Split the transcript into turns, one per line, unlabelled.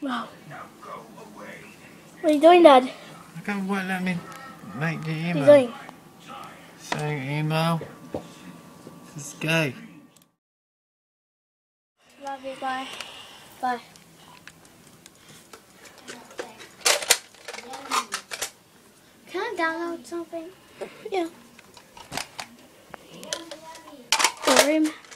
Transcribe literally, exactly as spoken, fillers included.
Wow. What are you doing, Dad?
I can't won't let me make the email.
What are you doing?
Saying email. This is gay.
Love you, bye. Bye. Can I download something? Yeah. The room.